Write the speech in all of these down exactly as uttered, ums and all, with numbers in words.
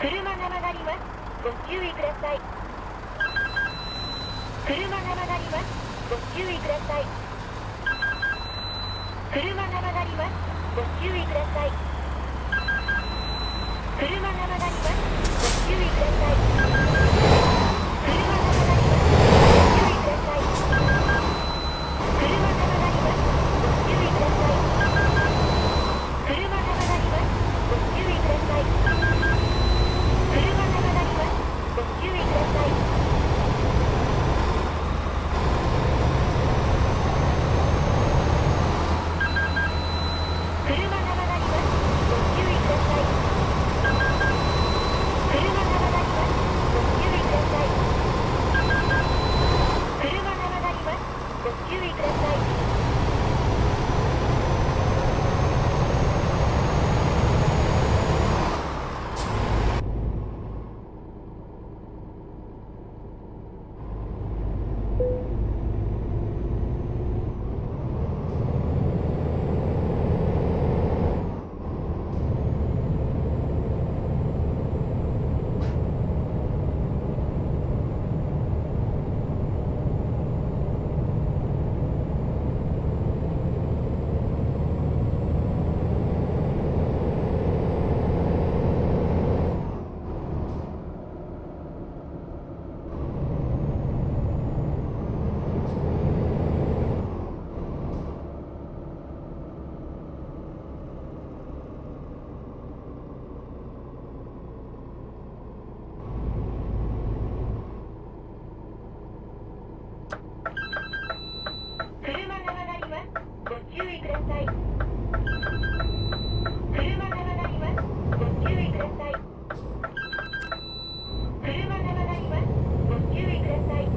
車が曲がります。ご注意ください。車が曲がります。ご注意ください。車が曲がります。ご注意ください。車が曲がります。ご注意ください。車が曲がります。ご注意ください。車が曲がります。ご注意ください。車が曲がります。ご注意ください。車が曲がります。ご注意ください。車が曲がります。ご注意ください。車が曲がります。ご注意ください。車が曲がります。ご注意ください。車が曲がります。ご注意ください。車が曲がります。ご注意ください。車が曲がります。ご注意ください。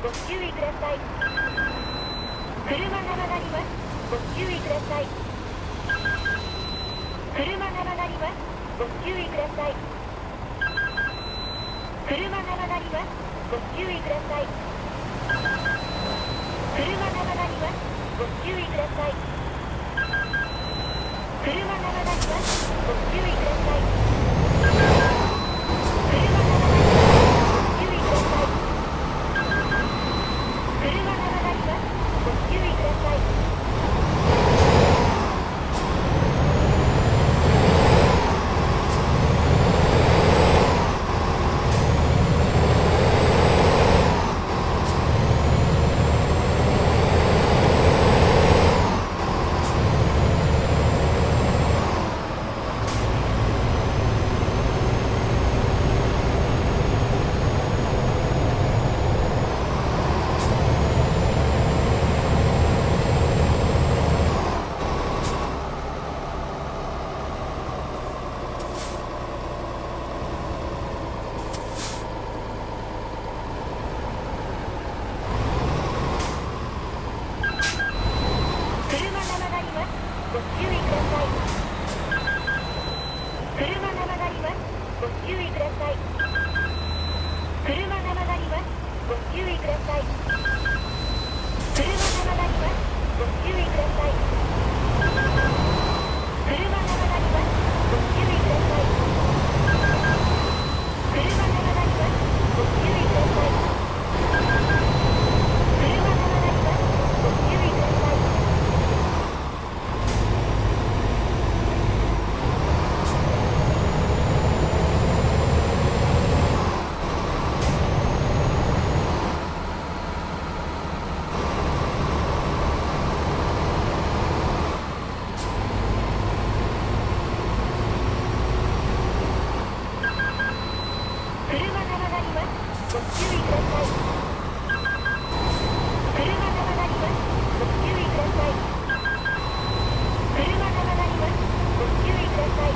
ご注意ください。車が曲がります。ご注意ください。車が曲がります。ご注意ください。車が曲がります。ご注意ください。車が曲がります。ご注意ください。車が曲がります。ご注意ください。車が曲がります。ご注意ください。車が曲がります。ご注意ください。ご注意ください。車が曲がります。ご注意ください。車が曲がります。ご注意ください。車が曲がります。ご注意ください。車が曲がります。ご注意ください。車が曲がります。ご注意ください。車が曲がります。ご注意ください。ご注意ください。車が曲がります。ご注意ください。車が曲がります。ご注意ください。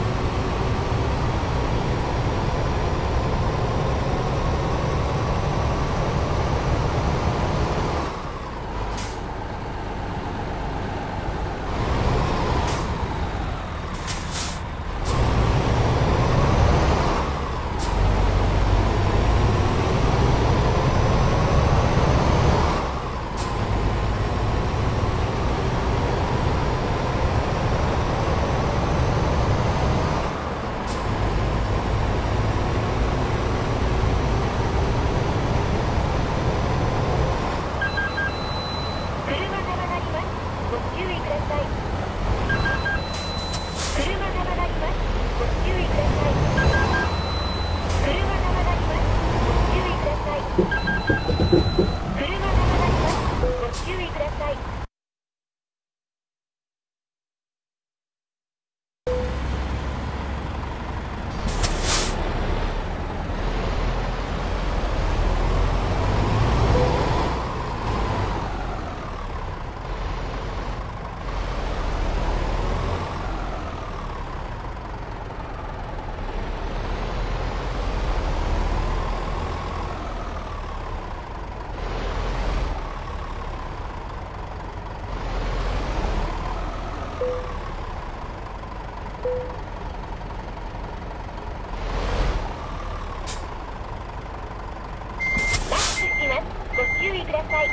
ご注意ください。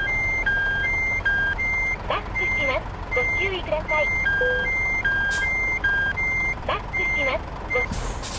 バックします。ご注意ください。バックします。ご